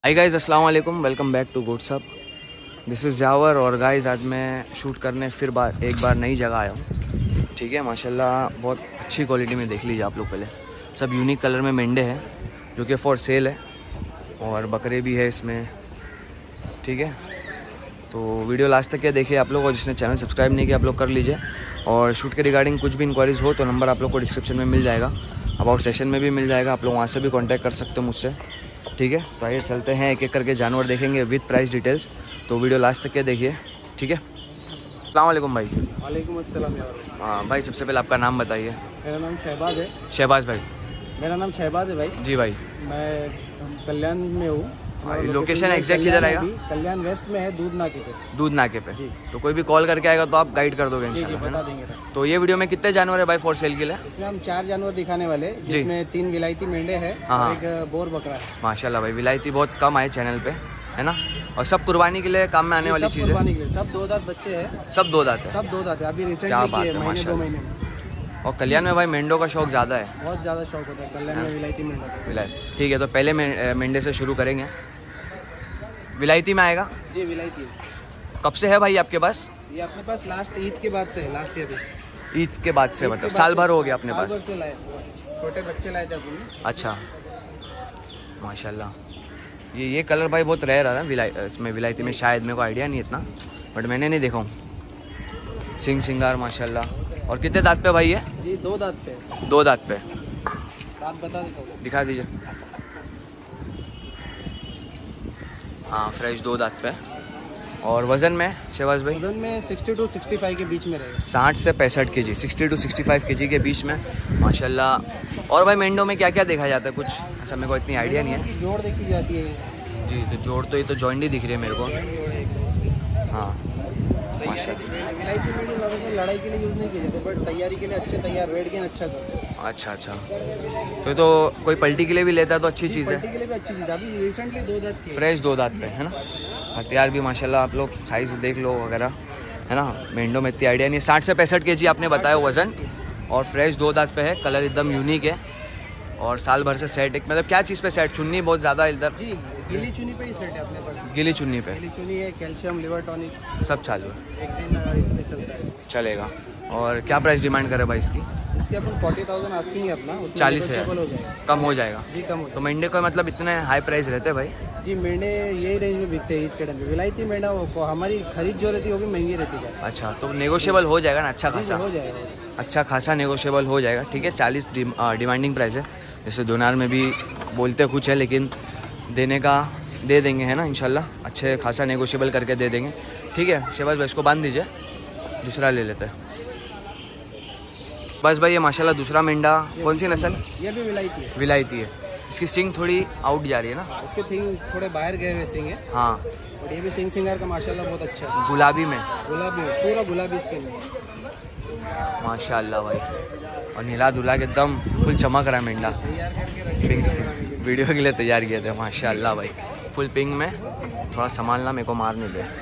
हाय guys, अस्सलाम वालेकुम, welcome back to goats hub. This is Jawar. और गाइज़ आज मैं शूट करने फिर एक बार नई जगह आया हूँ। ठीक है, माशाल्लाह बहुत अच्छी क्वालिटी में देख लीजिए आप लोग। पहले सब यूनिक कलर में मेंढे हैं जो कि फॉर सेल है, और बकरे भी है इसमें। ठीक है, तो वीडियो लास्ट तक क्या देखिए आप लोग, और जिसने चैनल सब्सक्राइब नहीं किया आप लोग कर लीजिए। और शूट के रिगार्डिंग कुछ भी इंक्वायरीज़ हो तो नंबर आप लोग को डिस्क्रिप्शन में मिल जाएगा, अबाउट सेशन में भी मिल जाएगा, आप लोग वहाँ से भी कॉन्टैक्ट कर सकते हो मुझसे। ठीक है, तो आइए चलते हैं, एक एक करके जानवर देखेंगे विद प्राइस डिटेल्स। तो वीडियो लास्ट तक क्या देखिए। ठीक है, अस्सलाम वालेकुम भाई। वालेकुम अस्सलाम यार। हाँ भाई, सबसे पहले आपका नाम बताइए। मेरा नाम शहबाज है। शहबाज भाई। मेरा नाम शहबाज है भाई। जी भाई। मैं कल्याण में हूँ। लोकेशन एग्जैक्ट किधर आएगा? कल्याण वेस्ट में है, दूध नाके पे। दूध नाके पे। तो कोई भी कॉल करके आएगा तो आप गाइड कर दोगे इंशाल्लाह, है ना? तो ये वीडियो में कितने जानवर है भाई फॉर सेल के लिए? इसमें हम 4 जानवर दिखाने वाले, जिसमें 3 विलायती मेंढे हैं और एक बोर बकरा है। माशाल्लाह भाई, विलायती बहुत कम आए चैनल पे, है ना? और सब कुर्बानी के लिए काम में आने वाली चीज़ है। सब 2 दांत बच्चे हैं। सब 2 दांत है। सब 2 दांत है। अभी रिसेंटली क्या बात है, महीने 2 महीने में। और कल्याण में भाई मेंढों का शौक ज़्यादा है, बहुत ज़्यादा शौक होता है कल्याण में विलायती मेंढा। ठीक है, तो पहले मेंढे से शुरू करेंगे। विलायती में आएगा जी, विलायती। कब से है भाई आपके पास? ये अपने पास लास्ट ईद के बाद से है। लास्ट ईयर ईद के बाद से, मतलब साल भर हो गया अपने पास? छोटे बच्चे लाए थे अपने। अच्छा, माशाल्लाह। ये कलर भाई बहुत रेयर आ रहा है इसमें विलायती में, शायद मेरे को आइडिया नहीं इतना, बट मैंने नहीं देखा हूँ। सिंग सिंगार माशाल्लाह। और कितने दांत पे भाई है? जी 2 दांत पे। 2 दांत पे। दांत बता देता हूँ, दिखा दीजिए। हाँ, फ्रेश 2 दांत पे। और वज़न में शहबाज भाई? वज़न में 60 to 65 के बीच में रहेगा। 60 से 65 kg, 60 to 65 kg के बीच में माशाल्लाह। और भाई मेंढों में क्या क्या देखा जाता है? कुछ ऐसा मेरे को इतनी आइडिया नहीं है। जोड़ देखी जाती है जी, तो जोड़ तो ये तो जॉइंट ही दिख रही है मेरे को। हाँ माशाल्लाह। विलायती मेंढे लड़ाई के लिए यूज़ नहीं किए जाते, बट तैयारी के लिए अच्छे तैयार, वेट गेन अच्छा करते हैं। अच्छा, तो कोई पलटी के लिए भी लेता है तो अच्छी चीज़ है। पलटी के लिए भी अच्छी चीज़ है। अभी रिसेंटली 2 दांत की फ्रेश 2 दांत पे, है ना? हथियार भी माशाल्लाह, आप लोग साइज़ देख लो वगैरह, है ना? मेंढों में इतनी आइडिया नहीं है। 60 से 65 kg आपने बताया वज़न, और फ्रेश 2 दांत पे है। कलर एकदम यूनिक है, और साल भर से सेट एक, मतलब क्या चीज़ पे सेट? चुन्नी बहुत ज़्यादा इधर। जी, गिली चुन्नी पे ही सेट है अपने पास। गिली चुन्नी पे? गिली चुन्नी है, कैल्शियम, लिवर टॉनिक सब चालू है। एक दिन इसमें चलता है, चलेगा। और क्या प्राइस डिमांड करे भाई इसकी? इसके अपन 40,000 आस्किंग है अपना। 40,000 कम हो जाएगा? जी कम हो जाएगा। तो मेंढे का मतलब इतने हाई प्राइस रहते हैं भाई? जी, मेंढे यही रेंज में बिकते हैं ईद के टाइम पे। विलायती मेंढा हमारी खरीद जो रहती है वो भी महंगी रहती है। अच्छा, तो नेगोशिएबल हो जाएगा ना? अच्छा खासा हो जाएगा, अच्छा खासा नेगोशिएबल हो जाएगा। ठीक है, 40 डिमांडिंग प्राइस है। जैसे दोनार में भी बोलते कुछ है, लेकिन देने का दे देंगे, है ना? इंशाल्लाह अच्छे खासा नेगोशिएबल करके दे देंगे। ठीक है शहबाज भाई, इसको बांध दीजिए, दूसरा ले लेते हैं। बस भाई, ये माशाल्लाह दूसरा मेंढा कौन सी नस्ल? ये भी विलायती है। विलायती है। इसकी सिंग थोड़ी आउट जा रही है ना? इसके सिंग थोड़े बाहर गए हुए सिंग है। हाँ, और ये भी सिंग सिंगार का माशाल्लाह बहुत अच्छा है। गुलाबी में? गुलाबी, पूरा गुलाबी स्किन है माशाल्लाह भाई। और नीला धुला के एकदम फुल चमक रहा है मेंढा। पिंक स्किन, वीडियो के लिए तैयार किए थे माशाल्लाह भाई। फुल पिंक में, थोड़ा संभालना, मेरे को मार नहीं दे।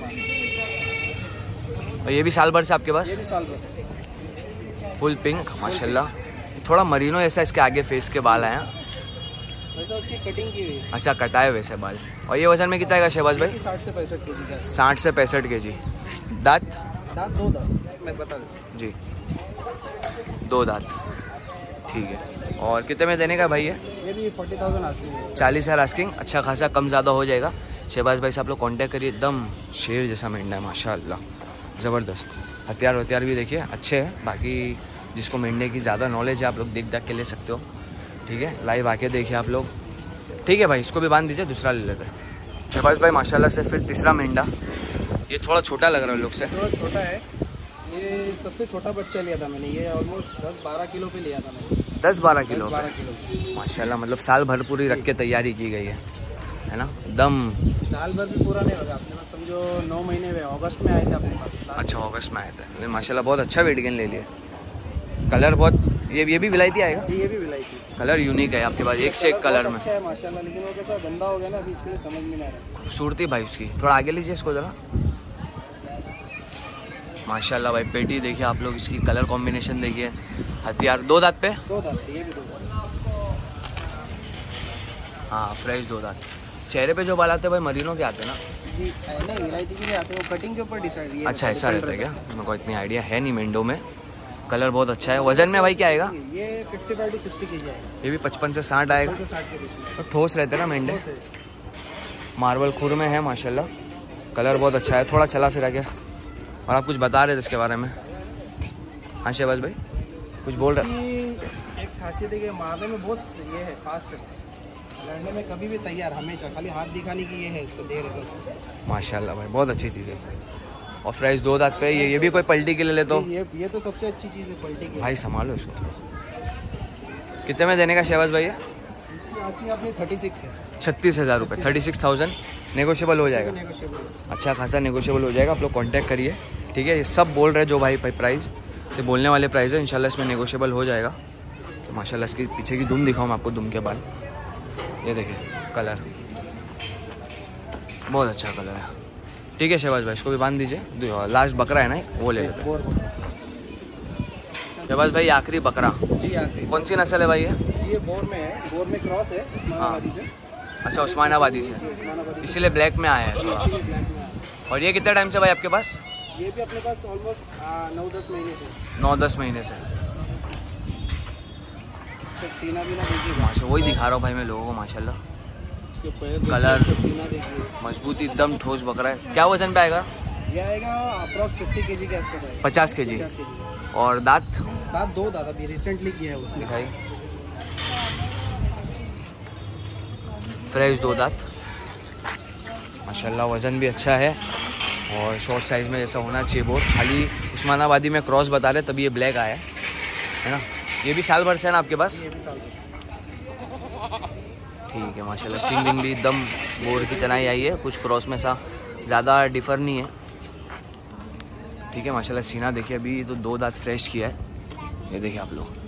और ये भी साल भर से आपके पास? ये भी साल भर। फुल पिंक माशाल्लाह। थोड़ा मरीनो ऐसा इसके आगे फेस के बाल आए हैं, वैसा उसकी कटिंग की हुई। अच्छा, कटाए वैसे बाल। और ये वजन में कितना है शहबाज भाई? 60 से 65 kg का। 60 से 65 kg। दांत? दांत 2 दांत मैं बता दूँ जी, 2 दांत। ठीक है। और कितने में देने का भाई ये? ये भी 40,000 आस्किंग है। 40,000 आस्किंग। अच्छा खासा कम ज़्यादा हो जाएगा। शहबाज भाई से आप लोग कॉन्टैक्ट करिए। एकदम शेर जैसा मेंढा है माशाल्लाह, ज़बरदस्त। हथियार भी देखिए अच्छे हैं। बाकी जिसको मेंढे की ज़्यादा नॉलेज है आप लोग देख के ले सकते हो। ठीक है, लाइव आके देखिए आप लोग। ठीक है भाई, इसको भी बांध दीजिए, दूसरा ले लेते हैं। शहबाज भाई माशाल्लाह से फिर तीसरा मेंढा। ये थोड़ा छोटा लग रहा है लोग से। थोड़ा छोटा है। ये सबसे छोटा बच्चा लिया था मैंने। ये ऑलमोस्ट 10-12 किलो पे लिया था मैंने। 10-12 किलो? 12 किलो माशाल्लाह, मतलब साल भर पूरी रख के तैयारी की गई है ना? दम साल भर भी पूरा नहीं होगा अपने पास, समझो 9 महीने में। अगस्त में आए थे अपने पास। अच्छा, अगस्त में आए थे। माशाल्लाह बहुत अच्छा वेट गेन ले लिया। कलर बहुत, ये भी विलायती आएगा? ये भी विलायती। कलर यूनिक है आपके पास, एक से एक कलर में। अच्छा है माशाल्लाह, लेकिन वो कैसा गंदा हो गया ना, अभी इसके लिए समझ में नहीं आ रहा। खूबसूरती भाई उसकी, थोड़ा आगे लीजिए इसको ज़रा। माशाल्लाह भाई, पेटी देखिए आप लोग, इसकी कलर कॉम्बिनेशन देखिए। हथियार 2 दांत पे? 2 दांत, ये भी 2 दांत। हाँ, फ्रेश 2 दांत। चेहरे पे जो बाल आते हैं भाई मरीनों के आते हैं ना? जी नहीं, विलायती के भी आते हैं, वो कटिंग के ऊपर डिसाइड। अच्छा ऐसा रहता है क्या? मेरे को इतनी आइडिया है नहीं मेंढो में। कलर बहुत अच्छा है। वजन में भाई क्या आएगा? ये 55 to 60 kg आएगा। ये भी 55 से 60 आएगा। 60 के बीच में। तो ठोस रहते हैं ना मेंढे। मार्बल खुर में है माशाल्लाह। कलर बहुत अच्छा है। थोड़ा चला फिरा गया। और आप कुछ बता रहे थे इसके बारे में? हाँ शहबाज भाई कुछ बोल रहे? एक खासियत है कि मारने में बहुत ये है, फास्ट है, लड़ने में कभी भी तैयार, हमेशा खाली हाथ दिखाने की ये है, इसको दे रहे बस। माशाल्लाह भाई बहुत अच्छी चीज़ है। और फ्रेश 2 दांत पे ये भी कोई पलटी के लिए ले तो ये तो सबसे अच्छी चीज़ है पलटी की। भाई संभालो इसको। कितने में देने का शहबाज भाई? अपनी 36 है। 36,000 रुपये, 36,000 नेगोशिएबल हो जाएगा। नेगोशिएबल, अच्छा खासा नेगोशिएबल हो जाएगा। आप लोग कांटेक्ट करिए, ठीक है। ये सब बोल रहे हैं जो भाई प्राइस से बोलने वाले प्राइस है, इंशाल्लाह इसमें नेगोशिएबल हो जाएगा। तो माशाल्लाह इसकी पीछे की दुम दिखाऊँ मैं आपको, दुम के बाल ये देखिए, कलर बहुत अच्छा कलर है। ठीक है शहबाज भाई इसको भी बांध दीजिए। लास्ट बकरा है ना वो ले लेते हैं। शहबाज भाई आखिरी बकरा जी आखिरी कौन सी नस्ल है भाई ये बोर में है, बोर में क्रॉस है उस्मानाबादी से। अच्छा उस्मानाबादी से, इसीलिए ब्लैक में आया है थोड़ा। और ये कितने टाइम से भाई आपके पास? ये भी अपने पास ऑलमोस्ट 9-10 महीने से। 9-10 महीने से। सीना भी ना देखिए, माशा वही दिखा रहा हूँ भाई मैं लोगों को माशाल्लाह। इसके पैर कलर सीना देखिए, मजबूती एकदम ठोस बकरा है। क्या वजन पे आएगा? ये आएगा अप्रॉक्स 50 kg के आसपास आएगा। 50 kg। 50 kg। और दांत? दांत 2 दांत अभी रिसेंटली किया है उसने। दिखाई फ्रेश 2 दांत माशाल्लाह। वज़न भी अच्छा है और शॉर्ट साइज़ में जैसा होना चाहिए बहुत। खाली उस्मानाबादी में क्रॉस बता रहे तभी ये ब्लैक आया है ना। ये भी साल भर से है ना आपके पास? ये भी साल का। ठीक है माशाल्लाह। सिंग विंग भी एकदम बोर की तरह ही आई है, कुछ क्रॉस में सा ज़्यादा डिफर नहीं है। ठीक है माशाल्लाह। सीना देखिए, अभी तो 2 दांत फ्रेश किया है, ये देखिए आप लोग।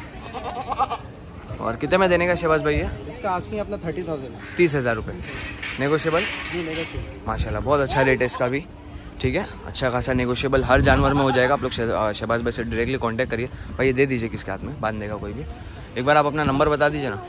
और कितने में देने का शहबाज भाई है? इसका आस्किंग अपना 30,000 है। 30,000 रुपये नेगोशिएबल? जी नेगोशिएबल माशाल्लाह बहुत अच्छा रेट है इसका भी। ठीक है अच्छा खासा नेगोशिएबल हर जानवर में हो जाएगा। आप लोग शहबाज भाई से डायरेक्टली कांटेक्ट करिए। भाई ये दे दीजिए किसके हाथ में बांध देगा कोई भी। एक बार आप अपना नंबर बता दीजिए ना।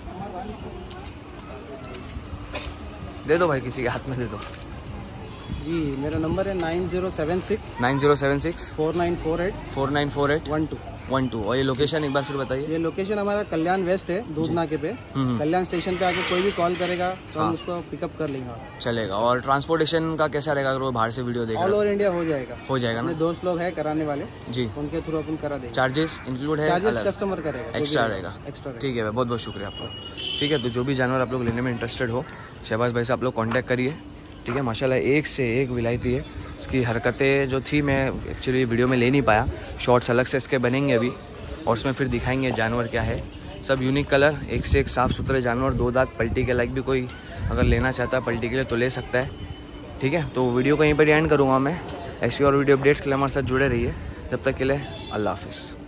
दे दो भाई, किसी के हाथ में दे दो। जी मेरा नंबर है 9076 9076 4948 4948 12। और ये लोकेशन एक बार फिर बताइए। ये लोकेशन हमारा कल्याण वेस्ट है, दूध नाके पे। कल्याण स्टेशन पे आके कोई भी कॉल करेगा तो हम उसको पिकअप कर लेंगे। चलेगा। और ट्रांसपोर्टेशन का कैसा रहेगा अगर वो बाहर से वीडियो देख ऑल ओवर इंडिया हो जाएगा। हो जाएगा ना? अपने दोस्त लोग हैं कराने वाले जी, उनके थ्रू अपन करा देंगे। चार्जेस इंक्लूड है? चार्जेस कस्टमर करेगा, एक्स्ट्रा रहेगा। एक्स्ट्रा। ठीक है बहुत बहुत शुक्रिया आपका। ठीक है तो जो भी जानवर आप लोग लेने में इंटरेस्टेड हो शहबाज भाई से आप लोग कांटेक्ट करिए। ठीक है माशाल्लाह एक से एक विलायती है। इसकी हरकतें जो थी मैं एक्चुअली वीडियो में ले नहीं पाया, शॉर्ट्स अलग से इसके बनेंगे अभी और उसमें फिर दिखाएंगे जानवर क्या है। सब यूनिक कलर, एक से एक साफ़ सुथरे जानवर, 2 दांत, पलटी के लायक भी कोई अगर लेना चाहता है पलटी के लिए तो ले सकता है। ठीक है तो वीडियो कहीं पर एंड करूँगा मैं। ऐसी और वीडियो अपडेट्स के लिए हमारे साथ जुड़े रहिए। जब तक के लिए अल्लाह हाफिज़।